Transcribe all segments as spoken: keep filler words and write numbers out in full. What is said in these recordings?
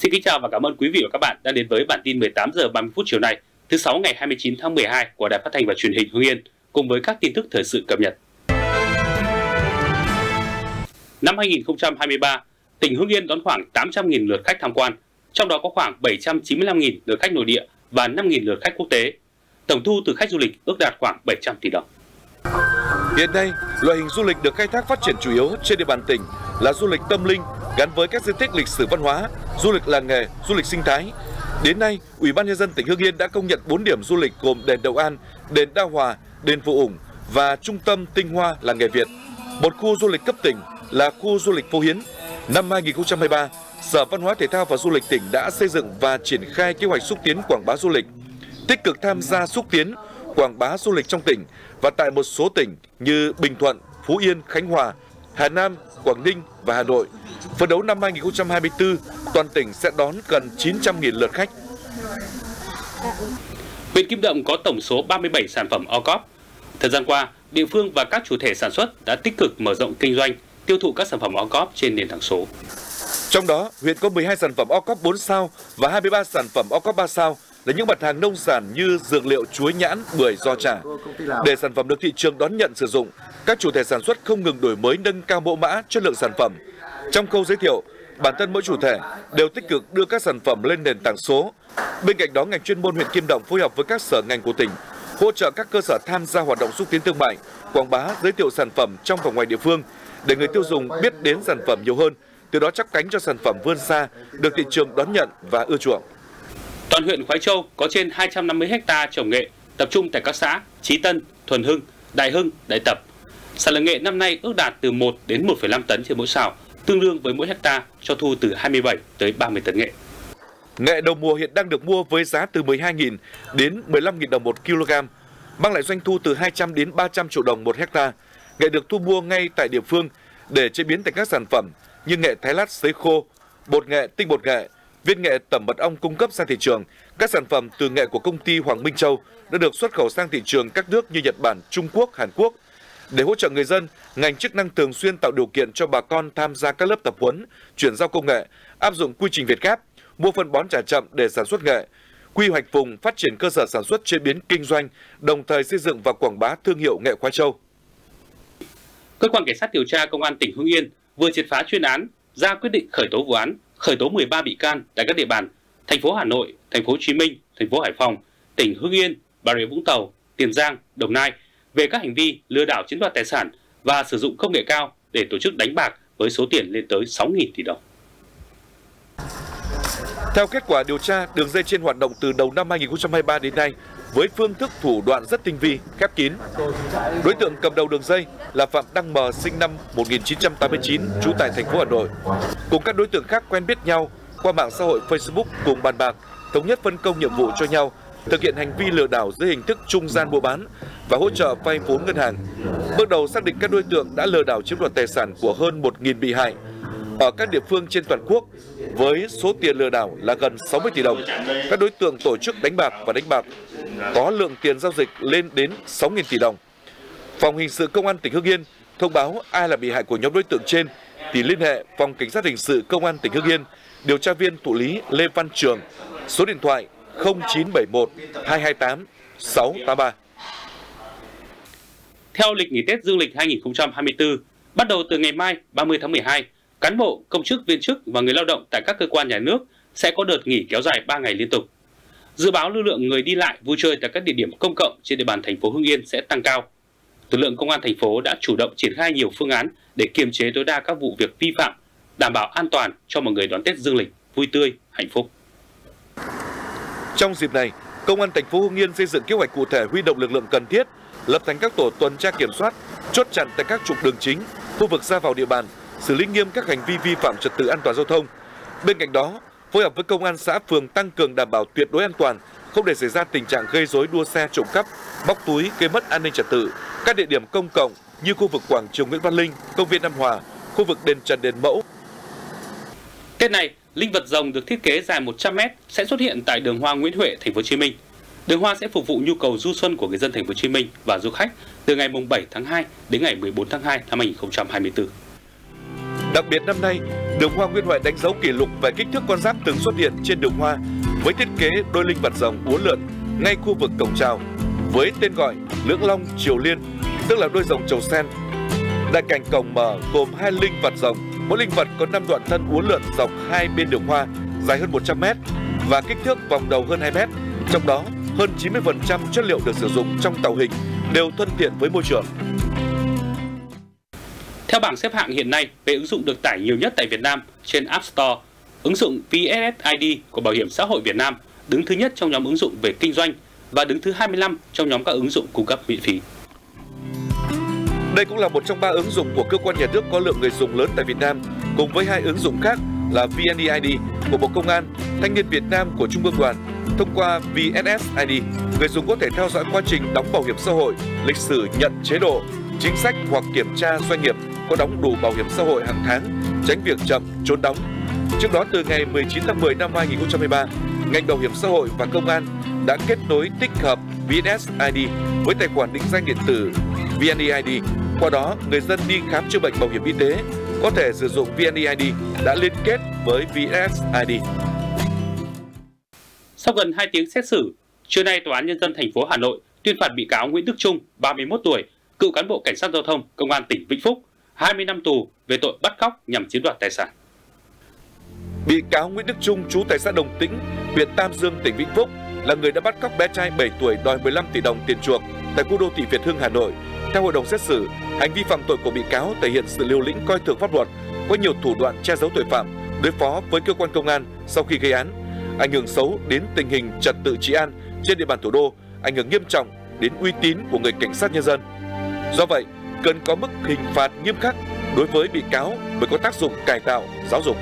Xin kính chào và cảm ơn quý vị và các bạn đã đến với bản tin mười tám giờ ba mươi phút chiều nay, thứ sáu ngày hai mươi chín tháng mười hai của Đài Phát thanh và Truyền hình Hưng Yên, cùng với các tin tức thời sự cập nhật. Năm hai nghìn không trăm hai mươi ba, tỉnh Hưng Yên đón khoảng tám trăm nghìn lượt khách tham quan, trong đó có khoảng bảy trăm chín mươi lăm nghìn lượt khách nội địa và năm nghìn lượt khách quốc tế. Tổng thu từ khách du lịch ước đạt khoảng bảy trăm tỷ đồng. Hiện nay, loại hình du lịch được khai thác phát triển chủ yếu trên địa bàn tỉnh là du lịch tâm linh gắn với các di tích lịch sử văn hóa, du lịch làng nghề, du lịch sinh thái. Đến nay, Ủy ban Nhân dân tỉnh Hưng Yên đã công nhận bốn điểm du lịch gồm đền Đậu An, đền Đa Hòa, đền Phù Ủng và trung tâm tinh hoa làng nghề Việt. Một khu du lịch cấp tỉnh là khu du lịch Phố Hiến. Năm hai nghìn không trăm hai mươi ba, Sở Văn hóa Thể thao và Du lịch tỉnh đã xây dựng và triển khai kế hoạch xúc tiến quảng bá du lịch, tích cực tham gia xúc tiến quảng bá du lịch trong tỉnh và tại một số tỉnh như Bình Thuận, Phú Yên, Khánh Hòa, Hà Nam, Quảng Ninh và Hà Nội. Phấn đấu năm hai nghìn không trăm hai mươi tư, toàn tỉnh sẽ đón gần chín trăm nghìn lượt khách. Huyện Kim Động có tổng số ba mươi bảy sản phẩm o cốp. Thời gian qua, địa phương và các chủ thể sản xuất đã tích cực mở rộng kinh doanh, tiêu thụ các sản phẩm o cốp trên nền tảng số. Trong đó, huyện có mười hai sản phẩm o cốp bốn sao và hai mươi ba sản phẩm o cốp ba sao là những mặt hàng nông sản như dược liệu, chuối, nhãn, bưởi, giò chả. Để sản phẩm được thị trường đón nhận sử dụng, các chủ thể sản xuất không ngừng đổi mới, nâng cao mẫu mã, chất lượng sản phẩm. Trong khâu giới thiệu, bản thân mỗi chủ thể đều tích cực đưa các sản phẩm lên nền tảng số. Bên cạnh đó, ngành chuyên môn huyện Kim Động phối hợp với các sở ngành của tỉnh, hỗ trợ các cơ sở tham gia hoạt động xúc tiến thương mại, quảng bá, giới thiệu sản phẩm trong và ngoài địa phương để người tiêu dùng biết đến sản phẩm nhiều hơn, từ đó chắp cánh cho sản phẩm vươn xa, được thị trường đón nhận và ưa chuộng. Toàn huyện Khoái Châu có trên hai trăm năm mươi héc ta trồng nghệ, tập trung tại các xã Chí Tân, Thuần Hưng, Đại Hưng, Đại Tập. Sản lượng nghệ năm nay ước đạt từ một đến một phẩy năm tấn trên mỗi sào, tương đương với mỗi hecta cho thu từ hai mươi bảy tới ba mươi tấn nghệ. Nghệ đầu mùa hiện đang được mua với giá từ mười hai nghìn đến mười lăm nghìn đồng một kg, mang lại doanh thu từ hai trăm đến ba trăm triệu đồng một hecta. Nghệ được thu mua ngay tại địa phương để chế biến thành các sản phẩm như nghệ thái lát sấy khô, bột nghệ, tinh bột nghệ, viên nghệ tẩm mật ong cung cấp sang thị trường. Các sản phẩm từ nghệ của công ty Hoàng Minh Châu đã được xuất khẩu sang thị trường các nước như Nhật Bản, Trung Quốc, Hàn Quốc. Để hỗ trợ người dân, ngành chức năng thường xuyên tạo điều kiện cho bà con tham gia các lớp tập huấn, chuyển giao công nghệ, áp dụng quy trình Việt Gáp, mua phân bón trả chậm để sản xuất nghệ, quy hoạch vùng phát triển cơ sở sản xuất chế biến kinh doanh, đồng thời xây dựng và quảng bá thương hiệu nghệ Khoái Châu. Cơ quan Cảnh sát điều tra Công an tỉnh Hưng Yên vừa triệt phá chuyên án, ra quyết định khởi tố vụ án, khởi tố mười ba bị can tại các địa bàn thành phố Hà Nội, thành phố Hồ Chí Minh, thành phố Hải Phòng, tỉnh Hưng Yên, Bà Rịa Vũng Tàu, Tiền Giang, Đồng Nai về các hành vi lừa đảo chiếm đoạt tài sản và sử dụng công nghệ cao để tổ chức đánh bạc với số tiền lên tới sáu nghìn tỷ đồng. Theo kết quả điều tra, đường dây trên hoạt động từ đầu năm hai nghìn không trăm hai mươi ba đến nay với phương thức thủ đoạn rất tinh vi, khép kín. Đối tượng cầm đầu đường dây là Phạm Đăng M, sinh năm một nghìn chín trăm tám mươi chín, trú tại thành phố Hà Nội, cùng các đối tượng khác quen biết nhau qua mạng xã hội Facebook cùng bàn bạc, thống nhất phân công nhiệm vụ cho nhau thực hiện hành vi lừa đảo dưới hình thức trung gian mua bán và hỗ trợ vay vốn ngân hàng. Bước đầu xác định các đối tượng đã lừa đảo chiếm đoạt tài sản của hơn một nghìn bị hại ở các địa phương trên toàn quốc với số tiền lừa đảo là gần sáu mươi tỷ đồng. Các đối tượng tổ chức đánh bạc và đánh bạc có lượng tiền giao dịch lên đến sáu nghìn tỷ đồng. Phòng Hình sự Công an tỉnh Hưng Yên thông báo ai là bị hại của nhóm đối tượng trên thì liên hệ Phòng Cảnh sát Hình sự Công an tỉnh Hưng Yên, điều tra viên thụ lý Lê Văn Trường, số điện thoại không chín bảy một hai hai tám sáu tám ba. Theo lịch nghỉ Tết Dương lịch hai nghìn không trăm hai mươi tư, bắt đầu từ ngày mai ba mươi tháng mười hai, cán bộ, công chức, viên chức và người lao động tại các cơ quan nhà nước sẽ có đợt nghỉ kéo dài ba ngày liên tục. Dự báo lưu lượng người đi lại vui chơi tại các địa điểm công cộng trên địa bàn thành phố Hưng Yên sẽ tăng cao. Lực lượng công an thành phố đã chủ động triển khai nhiều phương án để kiềm chế tối đa các vụ việc vi phạm, đảm bảo an toàn cho mọi người đón Tết Dương lịch vui tươi, hạnh phúc. Trong dịp này, Công an thành phố Hưng Yên xây dựng kế hoạch cụ thể huy động lực lượng cần thiết, lập thành các tổ tuần tra kiểm soát, chốt chặn tại các trục đường chính, khu vực ra vào địa bàn, xử lý nghiêm các hành vi vi phạm trật tự an toàn giao thông. Bên cạnh đó, phối hợp với công an xã phường tăng cường đảm bảo tuyệt đối an toàn, không để xảy ra tình trạng gây rối, đua xe, trộm cắp, móc túi, gây mất an ninh trật tự. Các địa điểm công cộng như khu vực quảng trường Nguyễn Văn Linh, công viên Nam Hòa, khu vực đền Trần, đền Mẫu. Tết này, linh vật rồng được thiết kế dài một trăm mét sẽ xuất hiện tại đường hoa Nguyễn Huệ, thành phố Hồ Chí Minh. Đường hoa sẽ phục vụ nhu cầu du xuân của người dân thành phố Hồ Chí Minh và du khách từ ngày bảy tháng hai đến ngày mười bốn tháng hai năm hai nghìn không trăm hai mươi tư. Đặc biệt năm nay, Đường hoa Nguyễn Huệ đánh dấu kỷ lục về kích thước con giáp từng xuất hiện trên đường hoa với thiết kế đôi linh vật rồng uốn lượn ngay khu vực cổng chào với tên gọi Lưỡng Long Triều Liên, tức là đôi rồng chầu sen. Đại cảnh cổng mở gồm hai linh vật rồng, mỗi linh vật có năm đoạn thân uốn lượn dọc hai bên đường hoa dài hơn một trăm mét và kích thước vòng đầu hơn hai mét. Trong đó, hơn chín mươi phần trăm chất liệu được sử dụng trong tạo hình đều thân thiện với môi trường. Theo bảng xếp hạng hiện nay về ứng dụng được tải nhiều nhất tại Việt Nam trên App Store, ứng dụng vê ét ét i đê của Bảo hiểm xã hội Việt Nam đứng thứ nhất trong nhóm ứng dụng về kinh doanh và đứng thứ hai mươi lăm trong nhóm các ứng dụng cung cấp miễn phí. Đây cũng là một trong ba ứng dụng của cơ quan nhà nước có lượng người dùng lớn tại Việt Nam, cùng với hai ứng dụng khác là vê en đê i đê của Bộ Công an, Thanh niên Việt Nam của Trung ương Đoàn. Thông qua vê ét ét i đê, người dùng có thể theo dõi quá trình đóng bảo hiểm xã hội, lịch sử nhận chế độ, chính sách hoặc kiểm tra doanh nghiệp có đóng đủ bảo hiểm xã hội hàng tháng, tránh việc chậm, trốn đóng. Trước đó, từ ngày mười chín tháng mười năm hai nghìn không trăm hai mươi ba, ngành bảo hiểm xã hội và công an đã kết nối tích hợp vê ét ét i đê với tài khoản định danh điện tử vê en đê i đê. Qua đó, người dân đi khám chữa bệnh bảo hiểm y tế có thể sử dụng vê en đê i đê đã liên kết với vê ét ét i đê. Sau gần hai tiếng xét xử, trưa nay Tòa án Nhân dân thành phố Hà Nội tuyên phạt bị cáo Nguyễn Đức Trung, ba mươi mốt tuổi, cựu cán bộ cảnh sát giao thông, Công an tỉnh Vĩnh Phúc, hai mươi năm tù về tội bắt cóc nhằm chiếm đoạt tài sản. Bị cáo Nguyễn Đức Trung, trú tại xã Đồng Tĩnh, huyện Tam Dương, tỉnh Vĩnh Phúc, là người đã bắt cóc bé trai bảy tuổi đòi mười lăm tỷ đồng tiền chuộc tại khu đô thị Việt Hưng, Hà Nội. Theo hội đồng xét xử, hành vi phạm tội của bị cáo thể hiện sự liều lĩnh coi thường pháp luật, có nhiều thủ đoạn che giấu tội phạm, đối phó với cơ quan công an sau khi gây án, ảnh hưởng xấu đến tình hình trật tự trị an trên địa bàn thủ đô, ảnh hưởng nghiêm trọng đến uy tín của người cảnh sát nhân dân. Do vậy, cần có mức hình phạt nghiêm khắc đối với bị cáo mới có tác dụng cải tạo, giáo dục.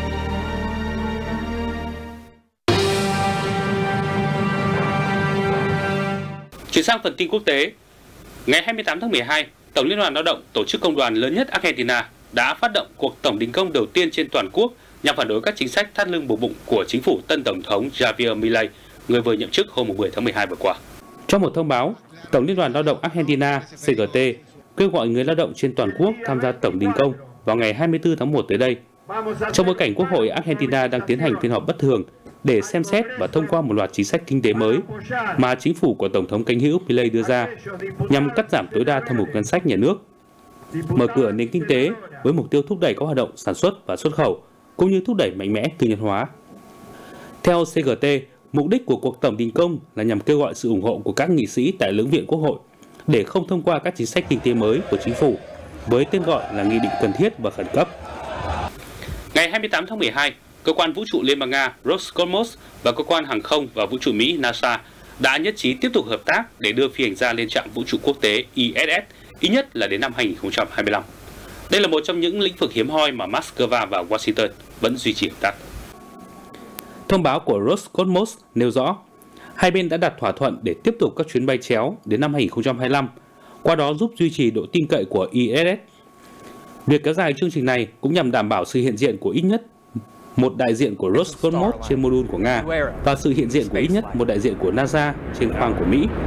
Chuyển sang phần tin quốc tế, ngày hai mươi tám tháng mười hai, Tổng Liên đoàn Lao động, tổ chức công đoàn lớn nhất Argentina, đã phát động cuộc tổng đình công đầu tiên trên toàn quốc nhằm phản đối các chính sách thắt lưng buộc bụng của chính phủ tân Tổng thống Javier Milei, người vừa nhậm chức hôm mười tháng mười hai vừa qua. Trong một thông báo, Tổng Liên đoàn Lao động Argentina xê giê tê kêu gọi người lao động trên toàn quốc tham gia tổng đình công vào ngày hai mươi tư tháng một tới đây. Trong bối cảnh Quốc hội Argentina đang tiến hành phiên họp bất thường để xem xét và thông qua một loạt chính sách kinh tế mới mà chính phủ của Tổng thống cánh hữu Milei đưa ra nhằm cắt giảm tối đa thâm hụt ngân sách nhà nước, mở cửa nền kinh tế với mục tiêu thúc đẩy các hoạt động sản xuất và xuất khẩu, cũng như thúc đẩy mạnh mẽ tư nhân hóa. Theo xê giê tê, mục đích của cuộc tổng đình công là nhằm kêu gọi sự ủng hộ của các nghị sĩ tại lưỡng viện Quốc hội để không thông qua các chính sách kinh tế mới của chính phủ với tên gọi là nghị định cần thiết và khẩn cấp. Ngày hai mươi tám tháng mười hai, Cơ quan Vũ trụ Liên bang Nga Roscosmos và Cơ quan Hàng không và Vũ trụ Mỹ NASA đã nhất trí tiếp tục hợp tác để đưa phi hành gia lên trạm vũ trụ quốc tế i ét ét ít nhất là đến năm hai nghìn không trăm hai mươi lăm. Đây là một trong những lĩnh vực hiếm hoi mà Moscow và Washington vẫn duy trì hợp tác. Thông báo của Roscosmos nêu rõ, hai bên đã đặt thỏa thuận để tiếp tục các chuyến bay chéo đến năm hai nghìn không trăm hai mươi lăm, qua đó giúp duy trì độ tin cậy của i ét ét. Việc kéo dài chương trình này cũng nhằm đảm bảo sự hiện diện của ít nhất một đại diện của Roscosmos trên mô đun của Nga và sự hiện diện của ít nhất một đại diện của NASA trên khoang của Mỹ.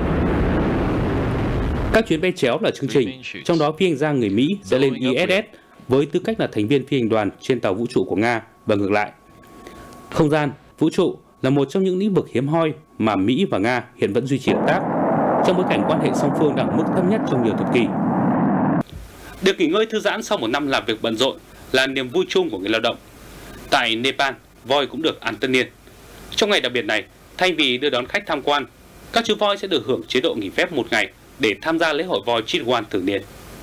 Các chuyến bay chéo là chương trình, trong đó phi hành gia người Mỹ sẽ lên i ét ét với tư cách là thành viên phi hành đoàn trên tàu vũ trụ của Nga và ngược lại. Không gian, vũ trụ là một trong những lĩnh vực hiếm hoi mà Mỹ và Nga hiện vẫn duy trì hợp tác, trong bối cảnh quan hệ song phương đang ở mức thấp nhất trong nhiều thập kỷ. Được nghỉ ngơi thư giãn sau một năm làm việc bận rộn là niềm vui chung của người lao động. Tại Nepal, voi cũng được ăn tất niên. Trong ngày đặc biệt này, thay vì đưa đón khách tham quan, các chú voi sẽ được hưởng chế độ nghỉ phép một ngày để tham gia lễ hội voi Chitwan thường niên.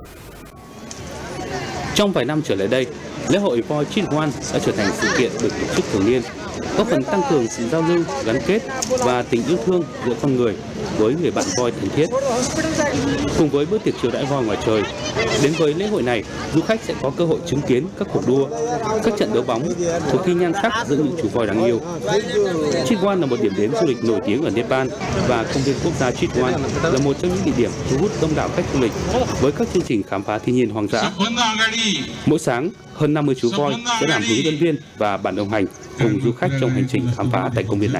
Trong vài năm trở lại đây, lễ hội voi Chitwan đã trở thành sự kiện được tổ chức thường niên, góp phần tăng cường sự giao lưu, gắn kết và tình yêu thương giữa con người với người bạn voi thân thiết. Cùng với bữa tiệc chiêu đãi voi ngoài trời, đến với lễ hội này, du khách sẽ có cơ hội chứng kiến các cuộc đua, các trận đấu bóng, cuộc thi nhan sắc giữa những chú voi đáng yêu. Chitwan là một điểm đến du lịch nổi tiếng ở Nepal và công viên quốc gia Chitwan là một trong những địa điểm thu hút đông đảo khách du lịch với các chương trình khám phá thiên nhiên hoang dã. Mỗi sáng, hơn năm mươi chú voi sẽ làm hướng dẫn viên và bạn đồng hành cùng du khách trong hành trình khám phá tại công viên này.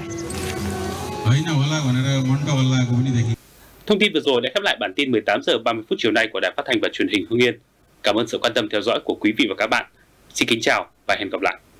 Thông tin vừa rồi đã khép lại bản tin mười tám giờ ba mươi phút chiều nay của Đài Phát thanh và Truyền hình Hưng Yên. Cảm ơn sự quan tâm theo dõi của quý vị và các bạn. Xin kính chào và hẹn gặp lại.